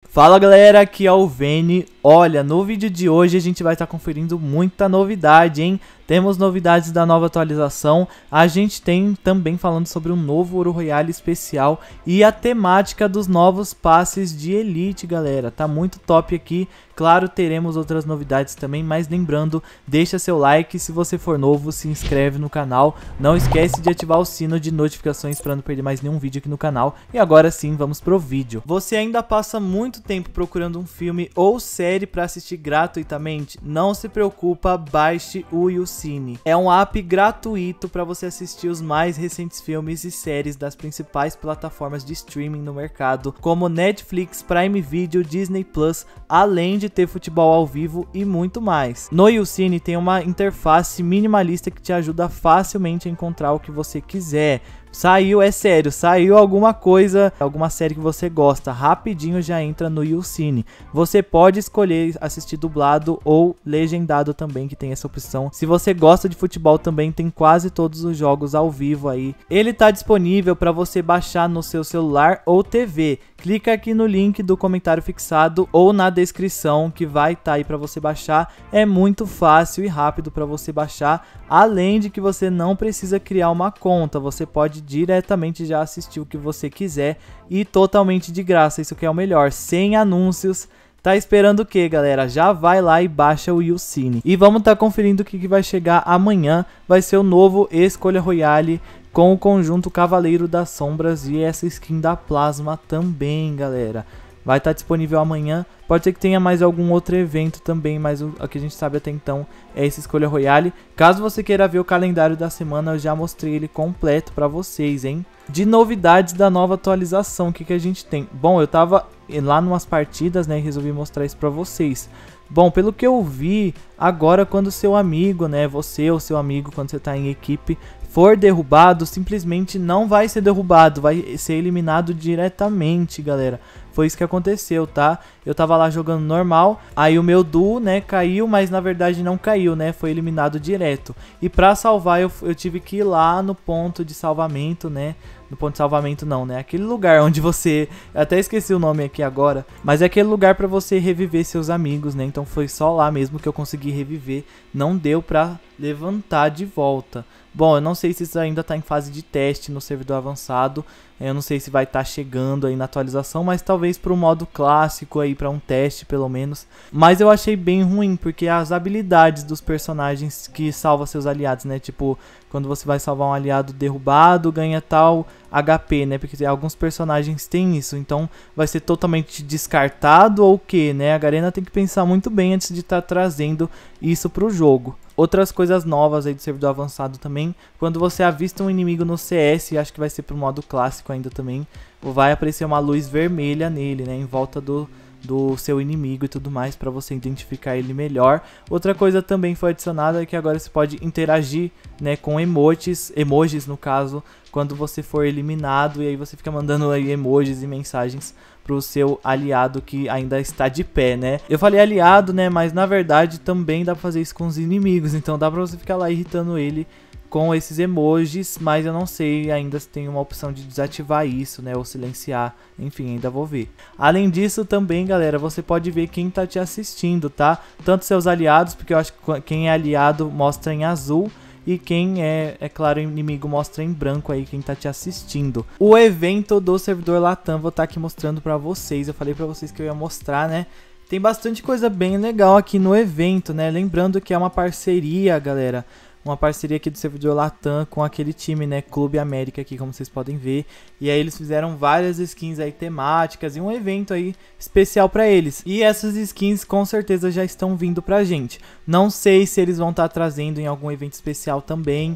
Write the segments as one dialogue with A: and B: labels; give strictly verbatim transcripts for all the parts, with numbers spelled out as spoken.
A: Fala galera, aqui é o Veni. Olha, no vídeo de hoje a gente vai estar conferindo muita novidade, hein? Temos novidades da nova atualização, a gente tem também falando sobre um novo Ouro Royale especial e a temática dos novos passes de Elite, galera. Tá muito top aqui, claro, teremos outras novidades também, mas lembrando, deixa seu like, se você for novo, se inscreve no canal, não esquece de ativar o sino de notificações para não perder mais nenhum vídeo aqui no canal. E agora sim, vamos pro vídeo. Você ainda passa muito tempo procurando um filme ou série para assistir gratuitamente? Não se preocupa, baixe o YouCine. É um app gratuito para você assistir os mais recentes filmes e séries das principais plataformas de streaming no mercado, como Netflix, Prime Video, Disney Plus, além de ter futebol ao vivo e muito mais. No YouCine tem uma interface minimalista que te ajuda facilmente a encontrar o que você quiser. Saiu, é sério, saiu alguma coisa, alguma série que você gosta, rapidinho já entra no YouCine. Você pode escolher assistir dublado ou legendado também, que tem essa opção. Se você gosta de futebol também, tem quase todos os jogos ao vivo aí. Ele tá disponível para você baixar no seu celular ou T V. Clica aqui no link do comentário fixado ou na descrição que vai estar tá aí para você baixar. É muito fácil e rápido para você baixar, além de que você não precisa criar uma conta, você pode diretamente já assistir o que você quiser e totalmente de graça, isso que é o melhor, sem anúncios. Tá esperando o que, galera? Já vai lá e baixa o YouCine. E vamos tá conferindo o que, que vai chegar amanhã. Vai ser o novo Escolha Royale com o conjunto Cavaleiro das Sombras e essa skin da Plasma também, galera. Vai estar disponível amanhã, pode ser que tenha mais algum outro evento também, mas o, o que a gente sabe até então é esse Escolha Royale. Caso você queira ver o calendário da semana, eu já mostrei ele completo pra vocês, hein? De novidades da nova atualização, o que, que a gente tem? Bom, eu tava lá numas partidas, né, e resolvi mostrar isso pra vocês. Bom, pelo que eu vi, agora quando seu amigo, né, você ou seu amigo, quando você tá em equipe, for derrubado, simplesmente não vai ser derrubado, vai ser eliminado diretamente, galera. Foi isso que aconteceu, tá? Eu tava lá jogando normal, aí o meu duo, né, caiu, mas na verdade não caiu, né, foi eliminado direto. E pra salvar eu, eu tive que ir lá no ponto de salvamento, né, no ponto de salvamento não, né, aquele lugar onde você, eu até esqueci o nome aqui agora, mas é aquele lugar pra você reviver seus amigos, né, então foi só lá mesmo que eu consegui reviver, não deu pra levantar de volta. Bom, eu não sei se isso ainda está em fase de teste no servidor avançado, eu não sei se vai estar tá chegando aí na atualização, mas talvez para o modo clássico aí, para um teste pelo menos. Mas eu achei bem ruim, porque as habilidades dos personagens que salva seus aliados, né, tipo, quando você vai salvar um aliado derrubado, ganha tal H P, né, porque alguns personagens têm isso, então vai ser totalmente descartado ou o que, né, a Garena tem que pensar muito bem antes de estar tá trazendo isso para o jogo. Outras coisas novas aí do servidor avançado também, quando você avista um inimigo no C S, acho que vai ser pro modo clássico ainda também, vai aparecer uma luz vermelha nele, né, em volta do, do seu inimigo e tudo mais, para você identificar ele melhor. Outra coisa também foi adicionada é que agora você pode interagir, né, com emotes, emojis no caso, quando você for eliminado, e aí você fica mandando aí emojis e mensagens pro seu aliado que ainda está de pé, né? Eu falei aliado, né, mas na verdade também dá pra fazer isso com os inimigos, então dá pra você ficar lá irritando ele com esses emojis, mas eu não sei ainda se tem uma opção de desativar isso, né, ou silenciar, enfim, ainda vou ver. Além disso também, galera, você pode ver quem tá te assistindo, tá? Tanto seus aliados, porque eu acho que quem é aliado mostra em azul, e quem é, é claro, inimigo mostra em branco aí quem tá te assistindo. O evento do servidor Latam vou estar tá aqui mostrando pra vocês. Eu falei pra vocês que eu ia mostrar, né? Tem bastante coisa bem legal aqui no evento, né? Lembrando que é uma parceria, galera. Uma parceria aqui do servidor Latam com aquele time, né, Clube América aqui, como vocês podem ver. E aí eles fizeram várias skins aí temáticas e um evento aí especial pra eles. E essas skins com certeza já estão vindo pra gente. Não sei se eles vão estar tá trazendo em algum evento especial também,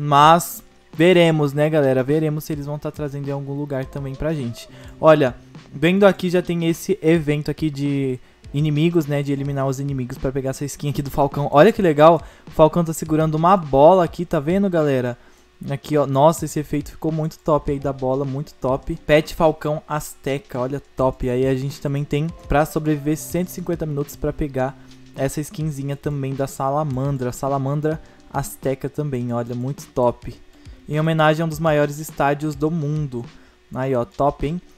A: mas veremos, né, galera? Veremos se eles vão estar tá trazendo em algum lugar também pra gente. Olha, vendo aqui já tem esse evento aqui de inimigos, né, de eliminar os inimigos para pegar essa skin aqui do Falcão. Olha que legal, o Falcão tá segurando uma bola aqui, tá vendo, galera? Aqui, ó, nossa, esse efeito ficou muito top aí da bola, muito top. Pet Falcão Azteca, olha, top. Aí a gente também tem pra sobreviver cento e cinquenta minutos para pegar essa skinzinha também da Salamandra, Salamandra Azteca também, olha, muito top. Em homenagem a um dos maiores estádios do mundo. Aí, ó, top, hein?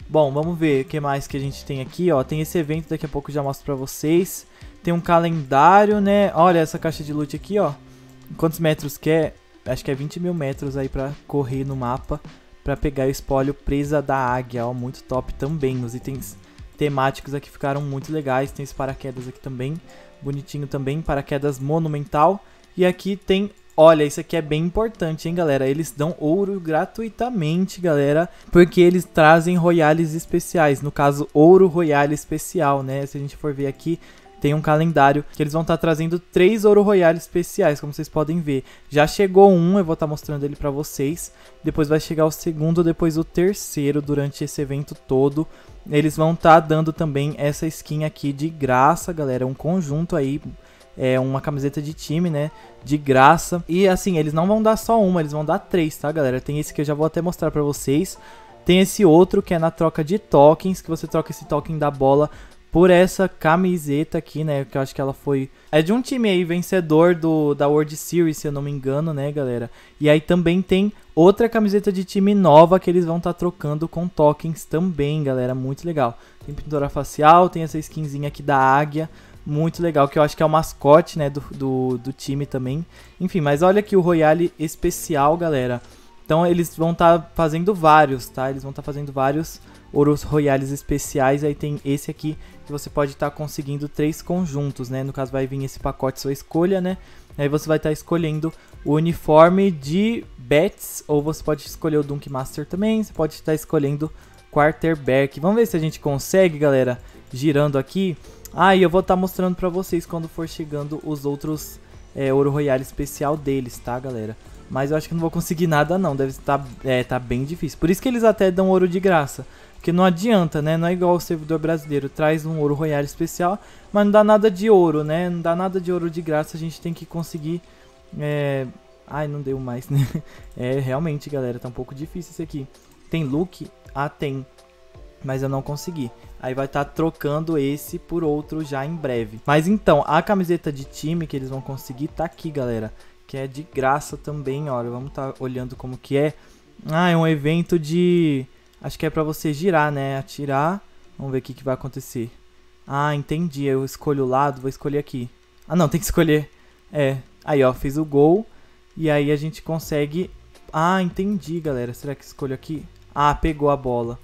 A: Bom, vamos ver o que mais que a gente tem aqui, ó. Tem esse evento, daqui a pouco eu já mostro pra vocês. Tem um calendário, né? Olha essa caixa de loot aqui, ó. Quantos metros que é? Acho que é vinte mil metros aí pra correr no mapa. Pra pegar o espólio presa da águia, ó. Muito top também. Os itens temáticos aqui ficaram muito legais. Tem esse paraquedas aqui também. Bonitinho também. Paraquedas monumental. E aqui tem... Olha, isso aqui é bem importante, hein, galera? Eles dão ouro gratuitamente, galera, porque eles trazem royales especiais. No caso, ouro royale especial, né? Se a gente for ver aqui, tem um calendário que eles vão estar tá trazendo três ouro royale especiais, como vocês podem ver. Já chegou um, eu vou estar tá mostrando ele pra vocês. Depois vai chegar o segundo, depois o terceiro durante esse evento todo. Eles vão estar tá dando também essa skin aqui de graça, galera. Um conjunto aí... É uma camiseta de time, né? De graça. E assim, eles não vão dar só uma, eles vão dar três, tá, galera? Tem esse que eu já vou até mostrar pra vocês. Tem esse outro que é na troca de tokens, que você troca esse token da bola por essa camiseta aqui, né? Que eu acho que ela foi... É de um time aí, vencedor do, da World Series, se eu não me engano, né, galera? E aí também tem outra camiseta de time nova que eles vão estar tá trocando com tokens também, galera. Muito legal. Tem pintura facial, tem essa skinzinha aqui da águia. Muito legal, que eu acho que é o mascote, né, do, do, do time também. Enfim, mas olha aqui o Royale especial, galera. Então eles vão estar tá fazendo vários, tá? Eles vão estar tá fazendo vários ouros Royales especiais. Aí tem esse aqui, que você pode estar tá conseguindo três conjuntos, né? No caso vai vir esse pacote sua escolha, né? Aí você vai estar tá escolhendo o uniforme de Bats, ou você pode escolher o Dunk Master também. Você pode estar tá escolhendo Quarterback. Vamos ver se a gente consegue, galera, girando aqui. Ah, e eu vou estar tá mostrando pra vocês quando for chegando os outros é, Ouro Royale especial deles, tá, galera? Mas eu acho que não vou conseguir nada não, deve estar é, tá bem difícil. Por isso que eles até dão ouro de graça. Porque não adianta, né? Não é igual o servidor brasileiro, traz um Ouro Royale especial, mas não dá nada de ouro, né? Não dá nada de ouro de graça, a gente tem que conseguir... É... Ai, não deu mais, né? É, realmente, galera, tá um pouco difícil isso aqui. Tem look? Ah, tem. Mas eu não consegui. Aí vai estar tá trocando esse por outro já em breve. Mas então, a camiseta de time que eles vão conseguir tá aqui, galera. Que é de graça também, olha. Vamos estar tá olhando como que é. Ah, é um evento de... Acho que é pra você girar, né? Atirar. Vamos ver o que, que vai acontecer. Ah, entendi. Eu escolho o lado, vou escolher aqui. Ah, não, tem que escolher. É. Aí, ó, fiz o gol. E aí a gente consegue... Ah, entendi, galera. Será que escolho aqui? Ah, pegou a bola.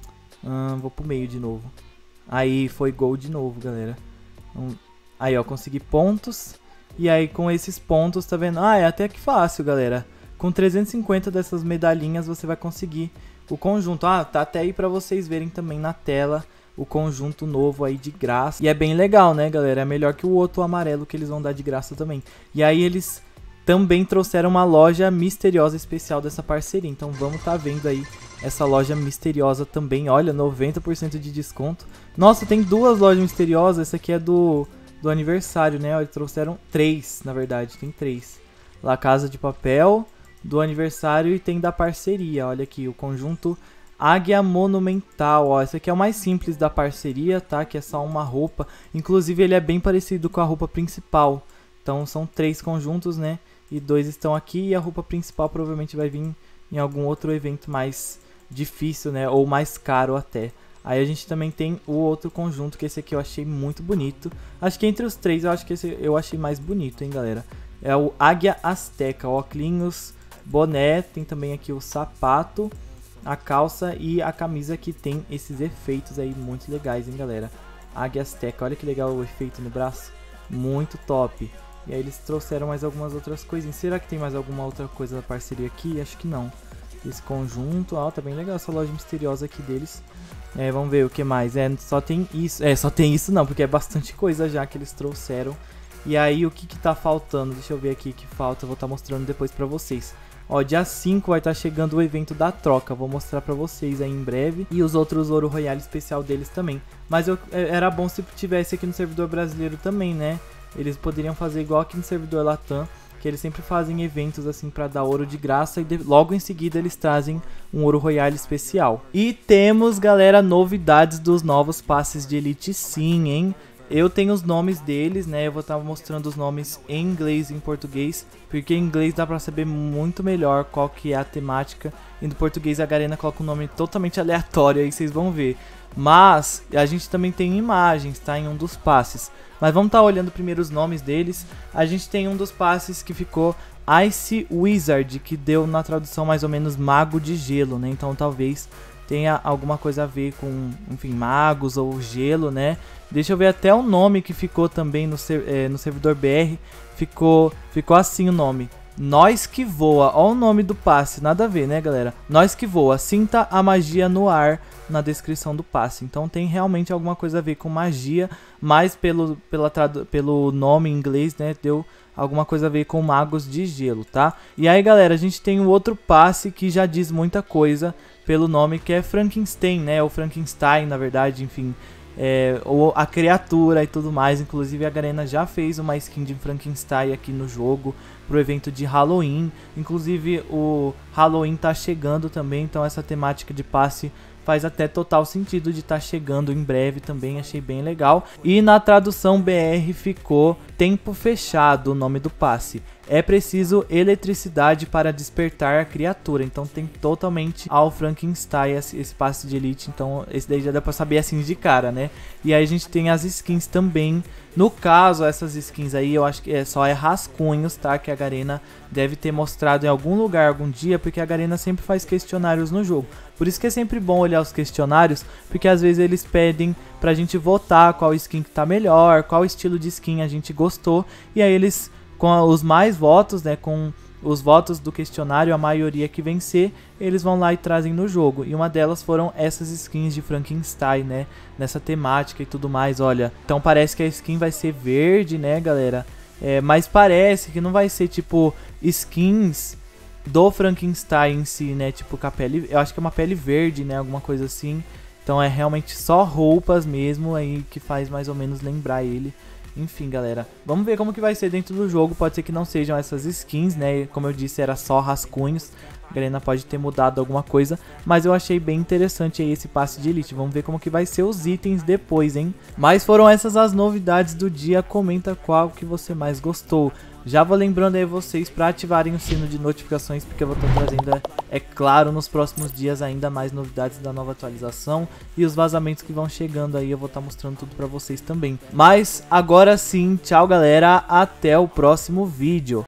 A: Hum, vou pro meio de novo. Aí foi gol de novo, galera. Hum, aí, ó, consegui pontos. E aí com esses pontos, tá vendo? Ah, é até que fácil, galera. Com trezentos e cinquenta dessas medalhinhas você vai conseguir o conjunto. Ah, tá até aí pra vocês verem também na tela o conjunto novo aí de graça. E é bem legal, né, galera? É melhor que o outro amarelo que eles vão dar de graça também. E aí eles também trouxeram uma loja misteriosa especial dessa parceria. Então vamos tá vendo aí essa loja misteriosa também. Olha, noventa por cento de desconto. Nossa, tem duas lojas misteriosas. Essa aqui é do, do aniversário, né? Eles trouxeram três, na verdade. Tem três. La Casa de Papel, do aniversário, e tem da parceria. Olha aqui, o conjunto Águia Monumental. Ó, esse aqui é o mais simples da parceria, tá? Que é só uma roupa. Inclusive, ele é bem parecido com a roupa principal. Então, são três conjuntos, né? E dois estão aqui. E a roupa principal provavelmente vai vir em algum outro evento mais difícil, né? Ou mais caro até. Aí a gente também tem o outro conjunto, que esse aqui eu achei muito bonito. Acho que entre os três eu acho que esse eu achei mais bonito, hein, galera? É o Águia Azteca, óculos, boné, tem também aqui o sapato, a calça e a camisa que tem esses efeitos aí muito legais, hein, galera? Águia Azteca, olha que legal o efeito no braço, muito top. E aí eles trouxeram mais algumas outras coisinhas. Será que tem mais alguma outra coisa da parceria aqui? Acho que não. Esse conjunto, ó, tá bem legal essa loja misteriosa aqui deles. É, vamos ver o que mais. É, só tem isso. É, só tem isso não, porque é bastante coisa já que eles trouxeram. E aí, o que que tá faltando? Deixa eu ver aqui o que falta, eu vou estar tá mostrando depois pra vocês. Ó, dia cinco vai estar tá chegando o evento da troca, vou mostrar pra vocês aí em breve. E os outros Ouro Royale especial deles também. Mas eu, era bom se tivesse aqui no servidor brasileiro também, né? Eles poderiam fazer igual aqui no servidor Latam, que eles sempre fazem eventos assim pra dar ouro de graça e de, logo em seguida eles trazem um Ouro Royale especial. E temos, galera, novidades dos novos passes de Elite sim, hein? eu tenho os nomes deles, né? Eu vou estar mostrando os nomes em inglês e em português, porque em inglês dá pra saber muito melhor qual que é a temática, e no português a Garena coloca um nome totalmente aleatório, aí vocês vão ver. Mas a gente também tem imagens, tá? Em um dos passes. Mas vamos estar olhando primeiro os nomes deles. A gente tem um dos passes que ficou Ice Wizard, que deu na tradução mais ou menos Mago de Gelo, né? Então talvez tenha alguma coisa a ver com, enfim, magos ou gelo, né? Deixa eu ver até o nome que ficou também no, é, no servidor B R. Ficou, ficou assim o nome. Nós que voa. Olha o nome do passe. Nada a ver, né, galera? Nós que voa. Sinta a magia no ar na descrição do passe. Então tem realmente alguma coisa a ver com magia, mas pelo, pela pelo nome em inglês, né, deu alguma coisa a ver com magos de gelo, tá? E aí, galera, a gente tem um outro passe que já diz muita coisa pelo nome, que é Frankenstein, né? Ou Frankenstein, na verdade, enfim. É, ou a criatura e tudo mais. Inclusive a Garena já fez uma skin de Frankenstein aqui no jogo pro evento de Halloween. Inclusive o Halloween tá chegando também, então essa temática de passe faz até total sentido de estar tá chegando em breve também, achei bem legal. E na tradução B R ficou Tempo Fechado o nome do passe. É preciso eletricidade para despertar a criatura, então tem totalmente ao Frankenstein esse, esse passe de elite, então esse daí já dá pra saber assim de cara, né? E aí a gente tem as skins também. No caso, essas skins aí eu acho que é, só é rascunhos, tá? Que a Garena deve ter mostrado em algum lugar algum dia, porque a Garena sempre faz questionários no jogo. Por isso que é sempre bom olhar os questionários, porque às vezes eles pedem pra gente votar qual skin que tá melhor, qual estilo de skin a gente gostou, e aí eles, com os mais votos, né, com os votos do questionário, a maioria que vencer, eles vão lá e trazem no jogo. E uma delas foram essas skins de Frankenstein, né, nessa temática e tudo mais, olha. Então parece que a skin vai ser verde, né, galera? É, mas parece que não vai ser, tipo, skins do Frankenstein em si, né, tipo, com a pele, eu acho que é uma pele verde, né, alguma coisa assim. Então é realmente só roupas mesmo aí que faz mais ou menos lembrar ele. Enfim, galera, vamos ver como que vai ser dentro do jogo. Pode ser que não sejam essas skins, né? Como eu disse, era só rascunhos. A Garena pode ter mudado alguma coisa, mas eu achei bem interessante aí esse passe de elite. Vamos ver como que vai ser os itens depois, hein? Mas foram essas as novidades do dia. Comenta qual que você mais gostou. Já vou lembrando aí vocês para ativarem o sino de notificações, porque eu vou estar trazendo, é claro, nos próximos dias ainda mais novidades da nova atualização e os vazamentos que vão chegando aí, eu vou estar mostrando tudo para vocês também. Mas agora sim, tchau galera, até o próximo vídeo.